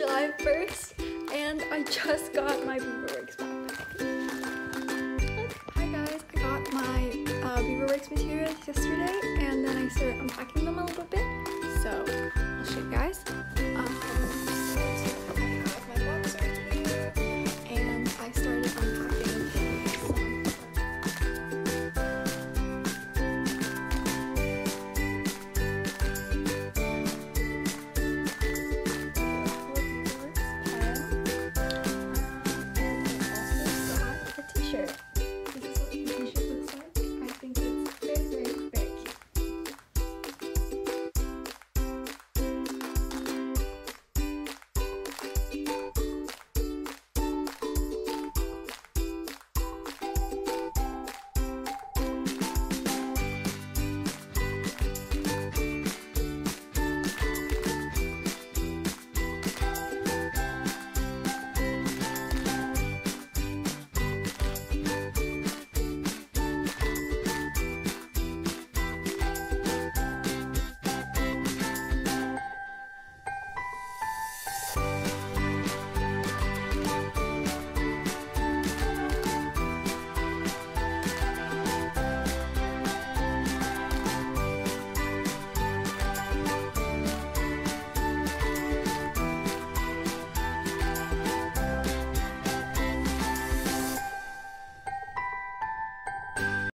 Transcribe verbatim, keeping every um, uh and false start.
July first, and I just got my Beaverworks backpack. Hi guys, I got my uh, Beaverworks materials yesterday, and then I started unpacking